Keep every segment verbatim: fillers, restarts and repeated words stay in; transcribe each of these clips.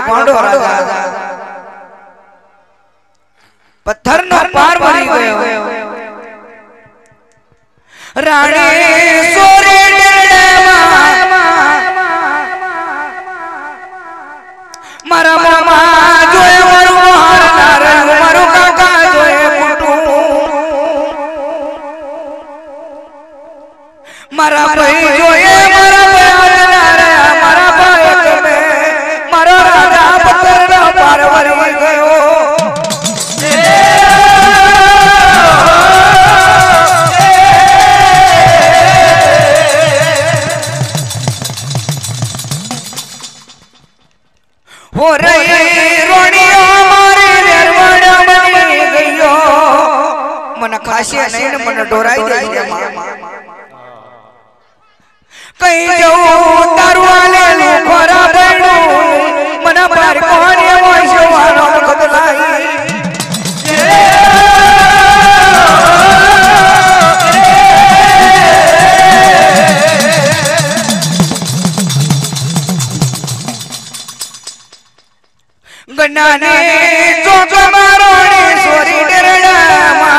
गोंडो राजा पत्थर नो पार भरी गयो राणी सोरे डरडवा मारा मामा जोए मारो हार नारंग मारो काका जोए पुटू मारा भाई जोए मारा बयान नारे मारा भाई में मारा राजा पत्थर नो पार भरी गयो हो रही रोनियो मारे निर्मण बनी गयो मन खासिया नहीं न मन डोराई दे कहीं जाऊं दारू वाले खोरा बैठो मन पर कौन ये वो शिवानो कदलाई गन्नाने चौक मारोने सोरी डरडा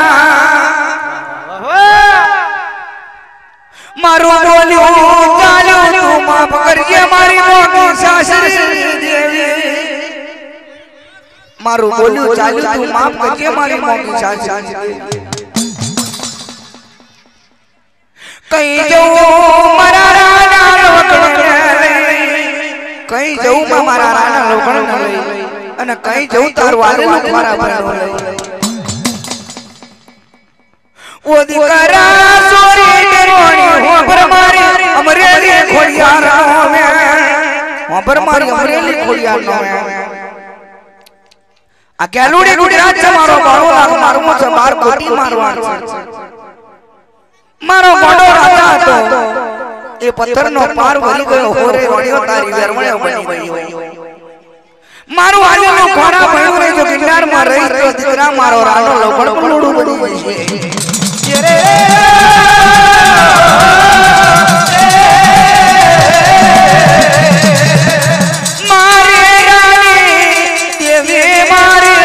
मारो बोलियो चालो तू माफ करके मारी मोगी सासरी देवी मारो बोलियो चालो तू माफ करके मारी मोगी सासरी कहीं जाऊं मारा राना लोकड़ कहीं जाऊं मारा राना लोकड़ अने कहीं जाऊं तार वाले लोग मारा बराबर वो दिकरा सोरी डरोनी हो पर मारी अमरेली खोड़ियार में हो पर मारी अमरेली खोड़ियार में आ केलुड़ी गुजरात से मारो बारो लाख मारो मुझे मार कोटी मारवार मारो बड़ो राजा तो ये पत्थर नो पार भरी गयो हो रे रोनियो तारी वेरमणे बनी गई मारो आले नो खोरा भयो रे जो गिरनार में रही तो दिकरा मारो रानो लोकड़ पलोडू बनी गई ये रे मारे रानी देवी मारे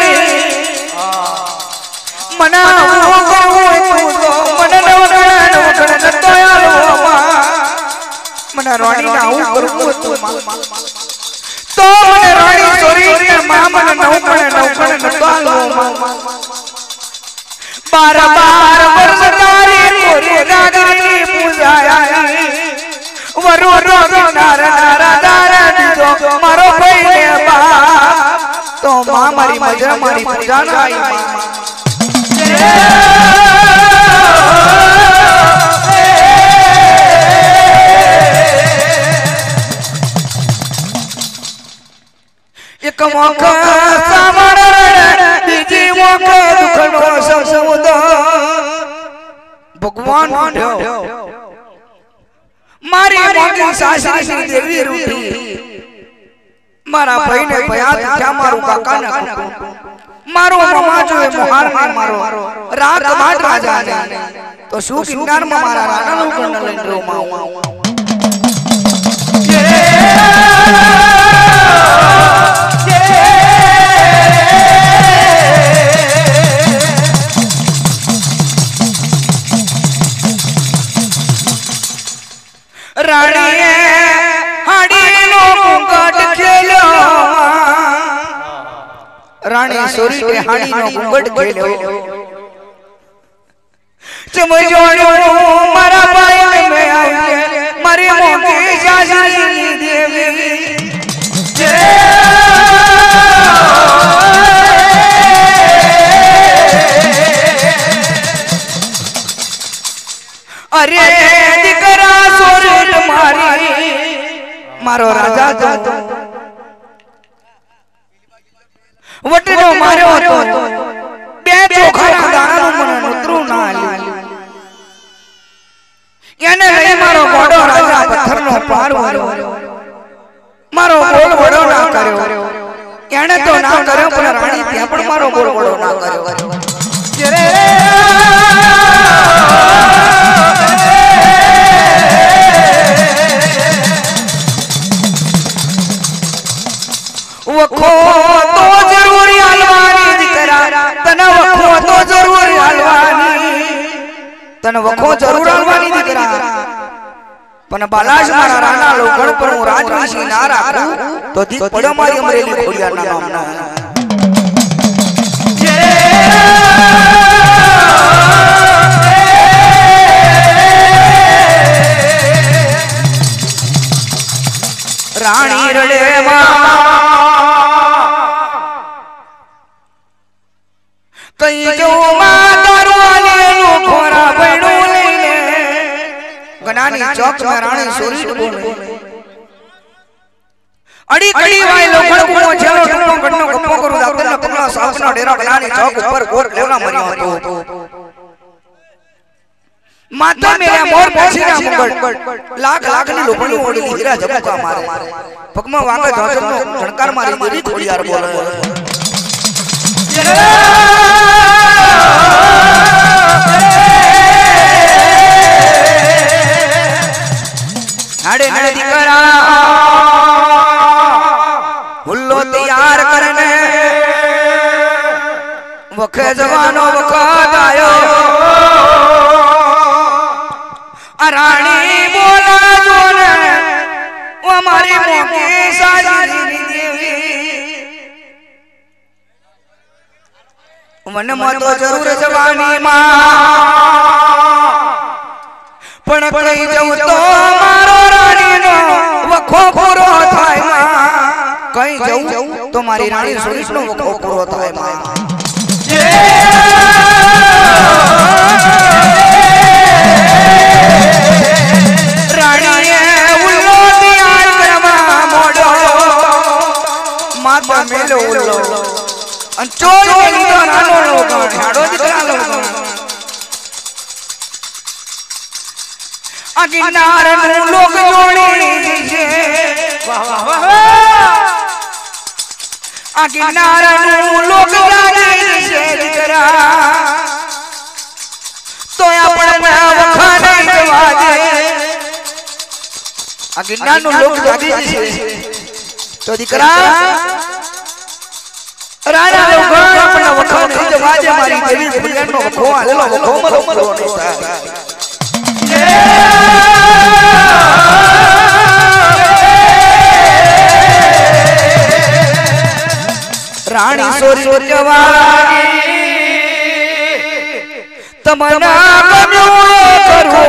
मना वो को तो मन नो गण नो गण तो यालो मना रानी ना हूं करू तू तो मन रानी सोरी के मामन नौकण नौकण नटवालो बार बार वर्षकारी मोरे रागनी पूजाई वरो रो नार नार दार दीजो मारो पहिले बाप तो मां मारी मजा मारी पूजा नाई एक मौका सामण बीजी मौका दुखनो समुद भगवान मारी मोगी सासरी देवी रूठी मारा भाई ने बयात क्या मारू काका ने मारो मामा जो है मोहार ने मारो रात बाट राजा ने तो शू किन्नार में मारा राणा लोकण लेन रो माऊ रानी हाड़ी नो घूंघट खेलो रानी सोरी के हाड़ी नो घूंघट खेलो चम जोड़ो मारा भाई में आए मारे मोगी सासरी देवी अरे दिकरा सोरेट मारी मारो राजा तो वटनो मारो तो बे चोखा दाना मन नुतरू ना आली याने नहीं मारो बड़ो राजा पत्थर नो पार वालो मारो बोल बड़ो ना करो याने तो ना करो पर रानी त्या पण मारो बोल बड़ो ना करो वखो तो जरूरी हलवानी दिकरा तने वखो तो जरूरी हलवानी तने वखो जरूर हलवानी दिकरा पण बालाज मारा राणा लोगण पर हूँ राजवंशी ना राखू तो दी पड़ो मारी अमरेली खोड़ियार ना नामना रानी रड़े कई जो मातारो ले लो खोरा बड़ो ले ले गनानी चौक में रानी सोरी बोले अड़ी कड़ी वाले लोगों को चलो टप्पो गन्नो गप्पो करू दाते न पकड़ा सावना डेरा गनानी चौक ऊपर गोर लेवना मरियो तो माता मेरा मोर पछी ना मुगट लाख लाख ने लोगों ने ओड़ी हीरा जबका मारे पगमा वांगा जोजम नो झणकार मारी देवी खोड़ियार बोले नाड़े नाड़े दिकरा हुल्लो तैयार करने वखे जवानो वखत आयो रानी बोला जोने वो हमारी मोकी साजी देवी मन में तो जरूर जवानी मां पण कई जाऊं तो मारो रानी नो वखो पूरो थाय मां कई जाऊं तो मारी रानी सुरीश नो वखो पूरो थाय मां मेलो उल्लो अंचोल के लिए नानो लोग झाड़ो दिखला लोग अगिनार नु लोग जोड़ी दीजे वाह वाह वाह अगिनार नु लोग जाने दीजे दिकरा तो अपन में वखा नहीं दवाजे अगिनार नु लोग जाने दीजे तो दिकरा राणा लोगण अपना वखो नहीं जवाजे मारी देवी फुलन नो वखो आलेलो वखो मलो मलो नहीं रानी सोरी जवानी तमन्ना कन्यो करू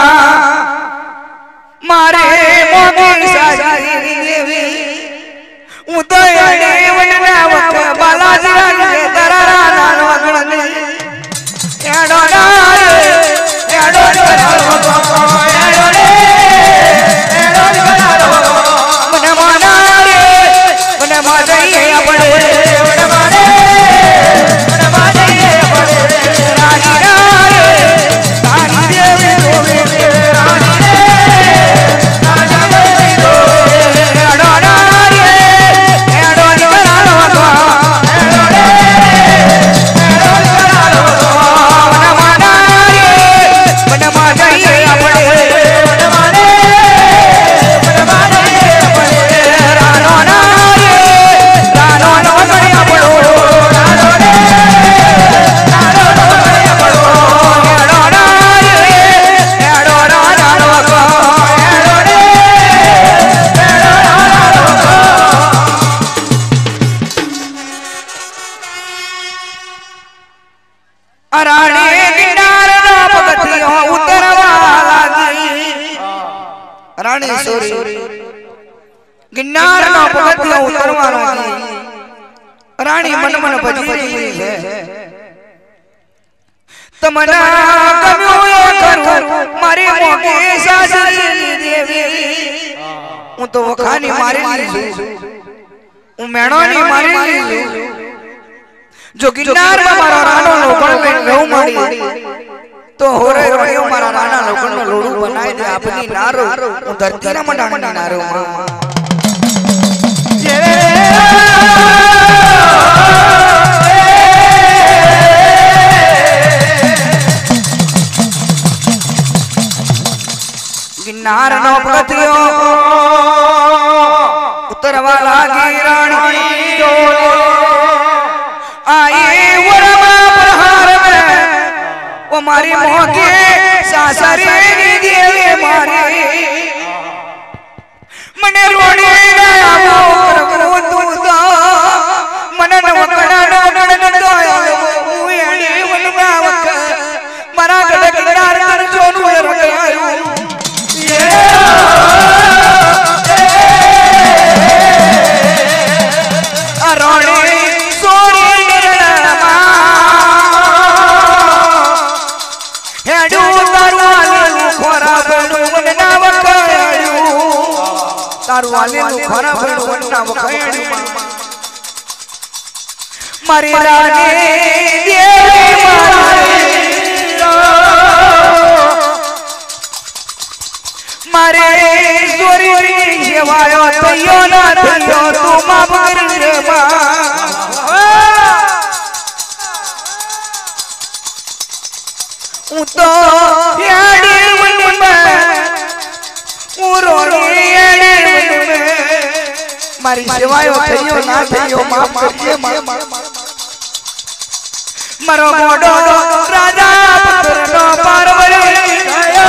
मारे मोगी साजी देवी उदय वनना वख बालाजी के दरारा नानो गणने एडो नारे एडो करारो एडो रे एडो करारो मन मानारे मन मादई अपने मन माने मन मादई अपने रानी नारे रानी देवी गोवे रानी रे राजा देवी गोवे एडो नारे गिन्नार नो पगथियो उतरवानो रानी मन मन भजी रही है तमन्ना कन्यो करू मारी मोगी साजी देवी हूं तो वखानी मारी लीजू हूं मेणोनी मारी लीजू जो गिन्नार में मारो रानो लोगण में रहू मारी तो हो रे रयो मारा राणा लोगण नो लोडू बनाई दे अपनी नारो हूं धरती ना मडाणी नारो गिन्नार नो पगथियो उतरवा लागी रानी सासरे देवे मारे मने रोड़ी गया प्रभु तू दा मन नवकड़ा नवकड़ दोया मुएड़ी वनवा वक मरा गड़ गड़ार कर जोनु रगयायो ये रोड़ी सोरी निरमा हेडू तारवाले खोरा बनु वनना वकयायो तारवाले खोरा बनु वनना वकयायो मारी रानी देवी मारे सोरी सेवायो तैयो ना तैयो तू माफ कर रे मां उ तो याडी वन में उरोनी याडी वन में मारी सेवायो तैयो ना तैयो माफ कर रे मां मरो मोडो राजा पुत्र नो पार्वती गयो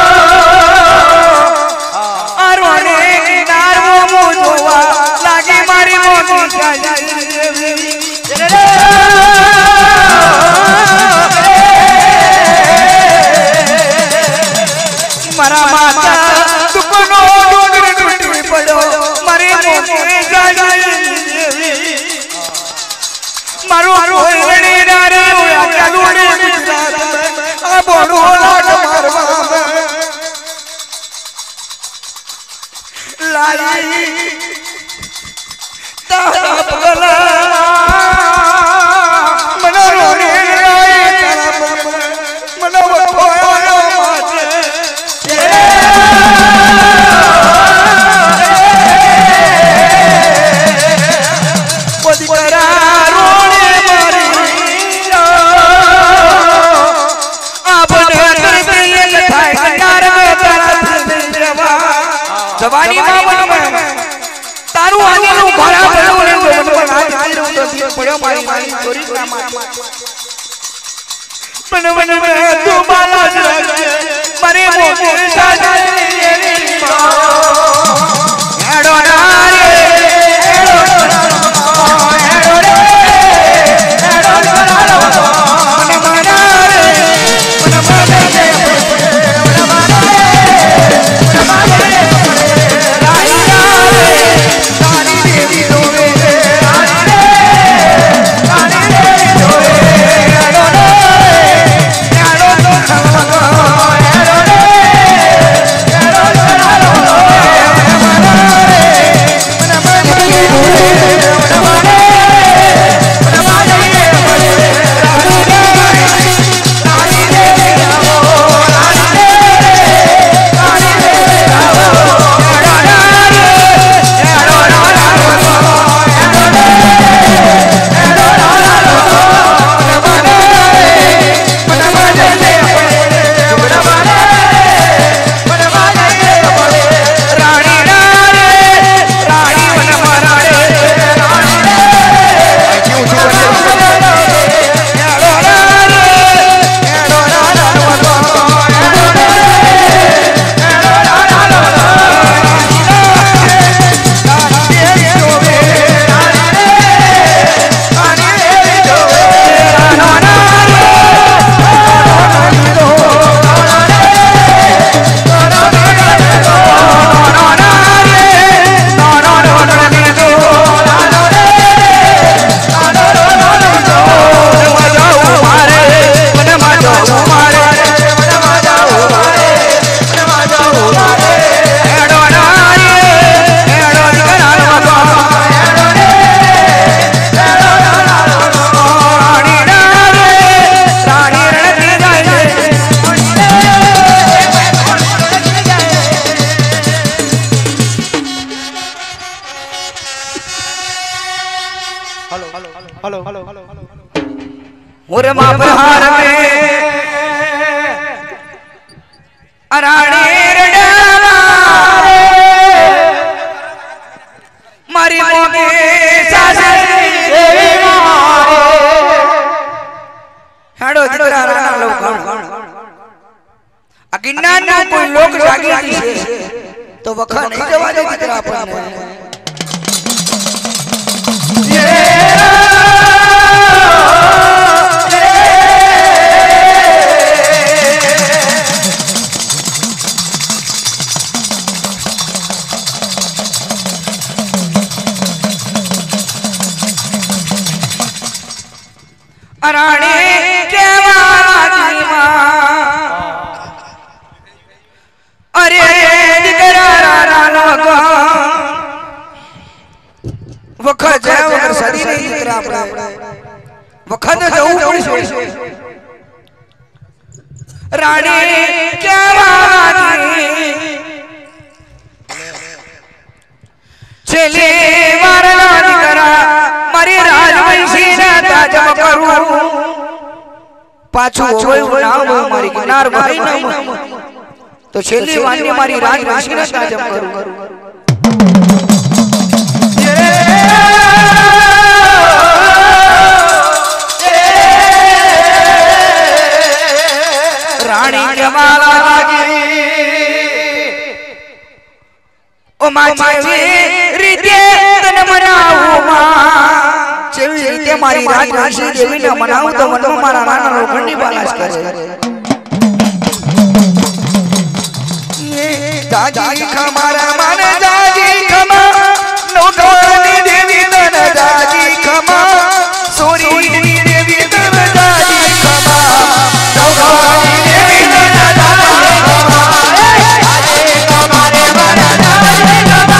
आरोने किनार वो मुझवा लागी मारी मोती काजी मरा माता तुकनो डोंगर टूटी पड़ो मरे मोती काजी मारो कोयड़ी नारे होया कलुड़ी गुजरात में आ बोलो लाट मारवा में लाई तारा पगला मनो रोने आए तारा मनो खोया माते कोदी करा जवानी मावन में तारू आने नु घरा बनो ने मन बना आई रो तो दिए पड़ो मारी मारी चोरी ना मार मन मन में तू माला मरे मोती साजा रे मां एडो नारे एडो एडो रे एडो नारो मन मना रे मन मना रे मन मना रे मन मना रे और महाप्रहार में अराणी रडाला मारी मोगे सासरी देवी मारे हेडो जितरा राणा लोग अज्ञान में कोई लोग जागी दिसे तो वखा नहीं जवा दे दीकरा आपने रानी के वाजी मां अरे दिकरा राना लगा वखा जाओ अगर सदी नहीं दिकरा अपने वखा तो जाऊ पड़ी से रानी के वाजी चले वारना दिकरा मारी राजवंशी ना ताजम करू पाछू होय नाम मारी किनार भाई नाम तो छेली वाणी मारी राजवंशी ना ताजम करू रानी जमाला लागी ओ माछे रीते तन मनाऊ मां चेवी रीते मारी राजवंशी देवी ने मनाऊ तो मन में मारा राणा लोखंडी बालास करे ये दादी खमारा मन दादी खमा लोखंडी देवी तन दादी खमा सोरी देवी तन दादी खमा लोखंडी देवी तन दादी खमा अरे हमारे मन दादी खमा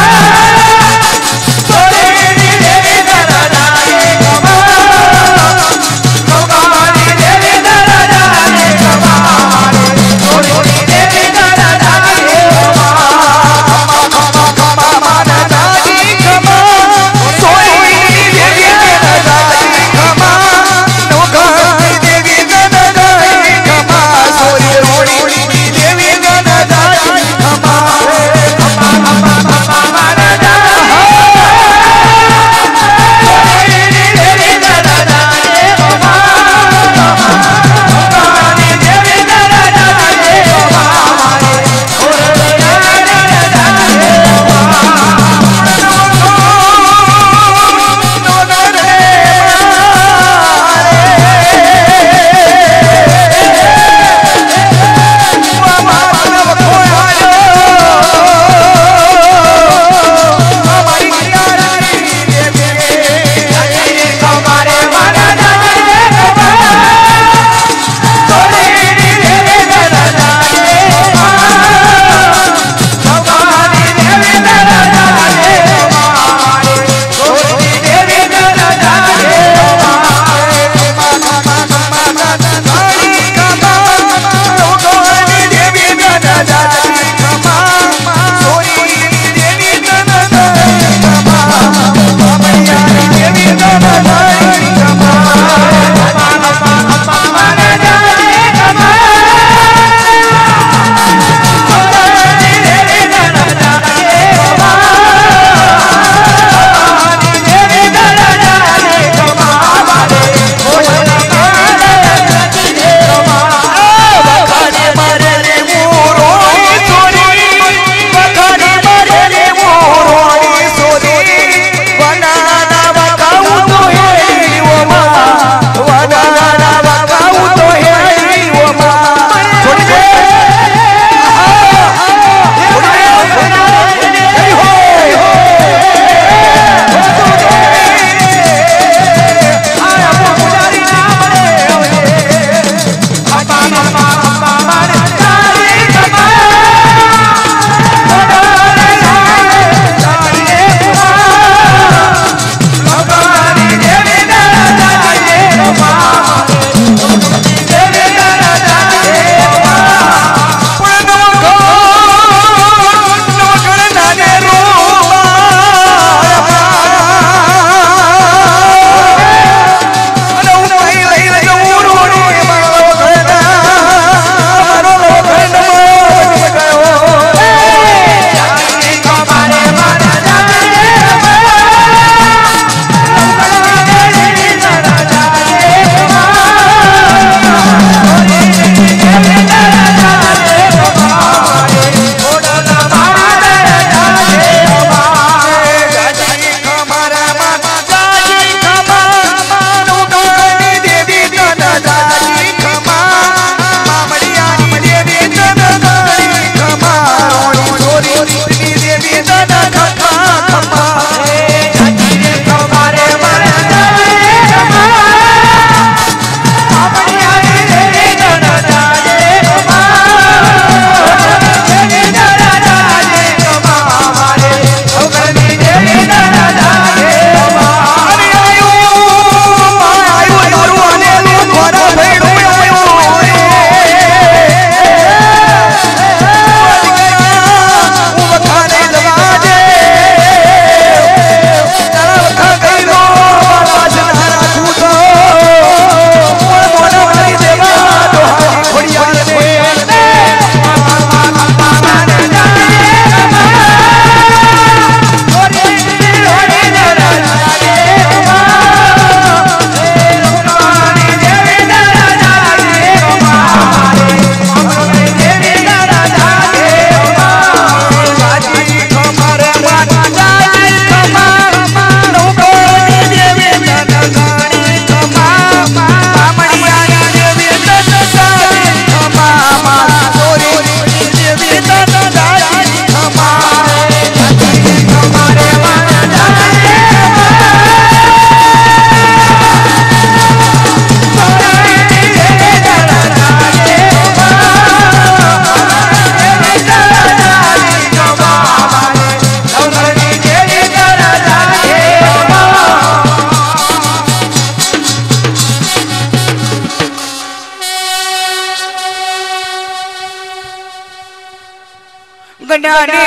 गड्याने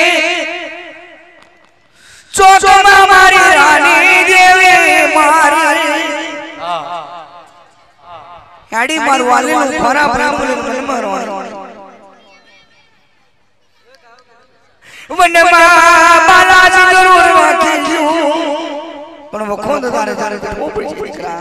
चौक मारी रानी देवी मारी याडी मारवाले नु खरा ब्राह्मण मन मारवानो वनमा बालाजी जरूर वाकीजू पण वो खोंद दारे दारे वो पड़ी पड़ी करा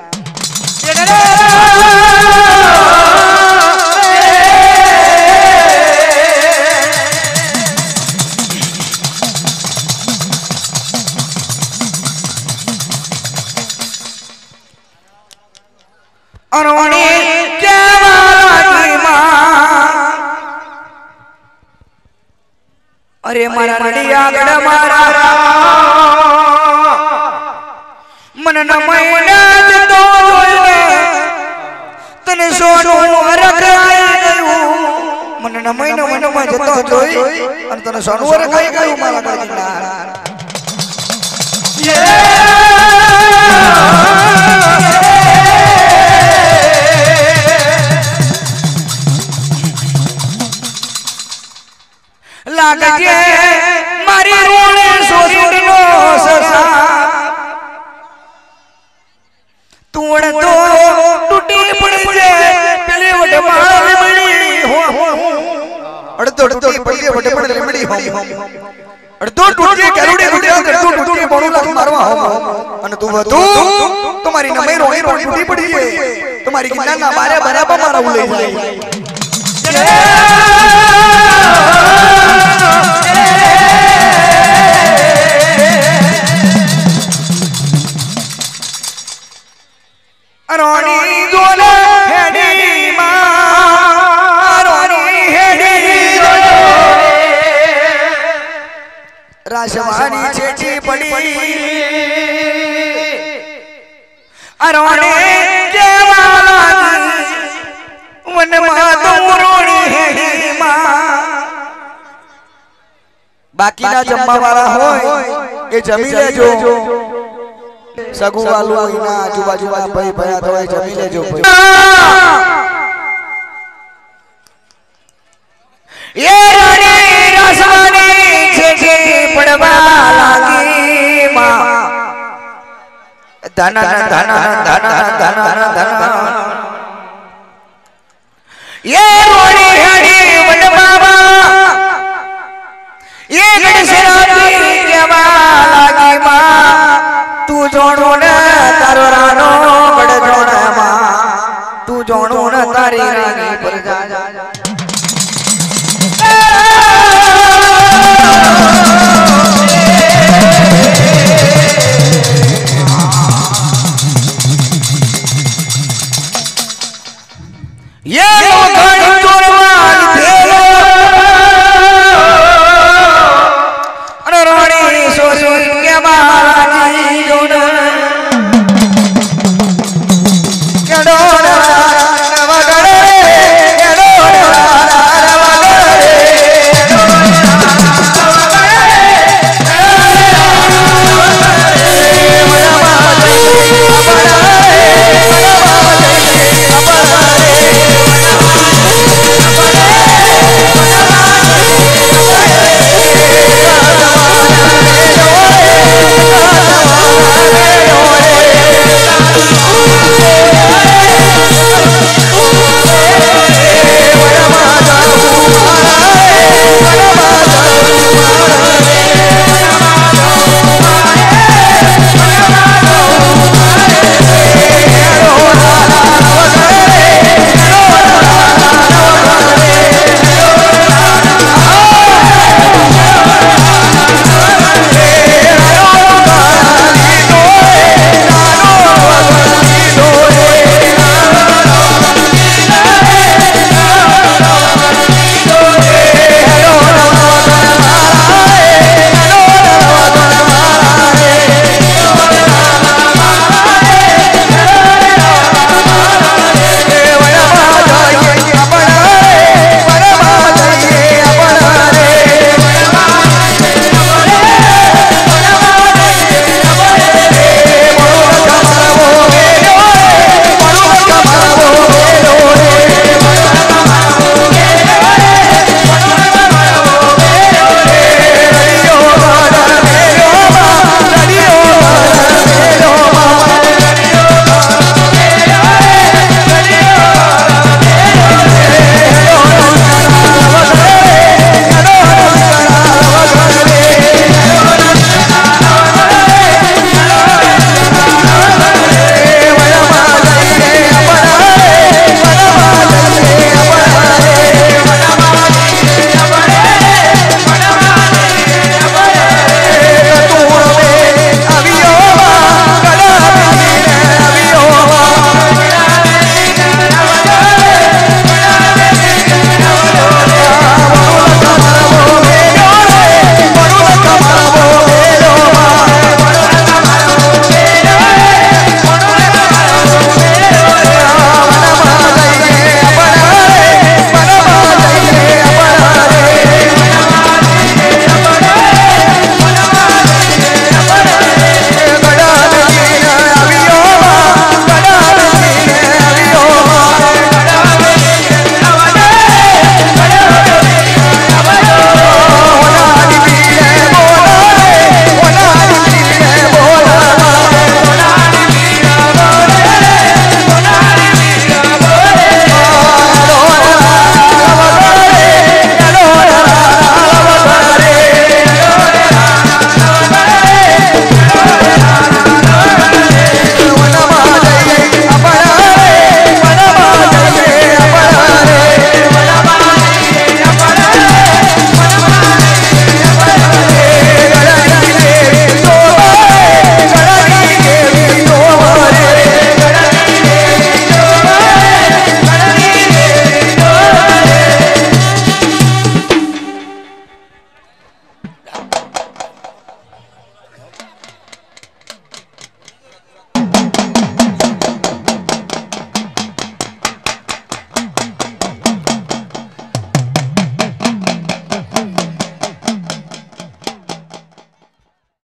अरोणी क्या वाला मां अरे मारा नडिया गड़ मारा मन न मैना तो जोने तन सोनो रख आई गयो मन न मैना मन में जतो जोई अन तन सोनो रख आई गयो मारा गड़िना ये लागजे मारी रोने सोसुडनो ससा तूड़ तो टूटी पड़ी जे पले वटे मार बड़ी हो अड़ तो टूटी पले वटे पड़ लिमड़ी हो अड़ तो टूटी करुड़ी टूटी अड़ तो टूटी बोलू लग मारवा हो अन तू तू तुम्हारी नमे रोनी रोनी टूटी पड़ी है तुम्हारी किन्ना ना मारे बराबर मारा उले रोनी दोला हेडी मां रोनी हेडी राजवानी चेची पड़ी अरोने के वाला वन मां रोनी हेडी मां बाकी ना जम्मा वाला होय ए जमीले जो सगु वालू इना आजू-बाजू में भाई भया तो जमीले जो ये रानी रसवानी छे पड़वा लागी मां धन धन धन धन धन ये रोनी हड़ी वन बाबा ये गणेशराती केवा लागी मां तू जोणो न तारो रानो बड़ जोण मां तू जोणो न तारी रानी